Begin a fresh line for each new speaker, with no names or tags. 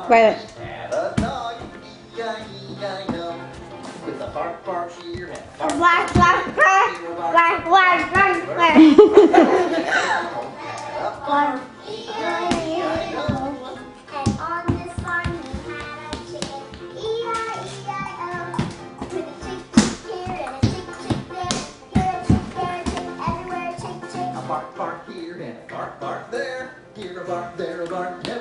Violet.
Have a dog, E-I-E-I-O. With a bark, bark here and a bark,
Bark, bark, bark, bark, bark, bark, bark.
bark.
E-I-E-I-O. And on this farm we had a chicken. E-I-E-I-O. With a chick, chick here and a chick, chick there. Here a chick, there a chick, everywhere a chick, chick.
A bark, bark here and a bark, bark there. Here a bark, there a bark.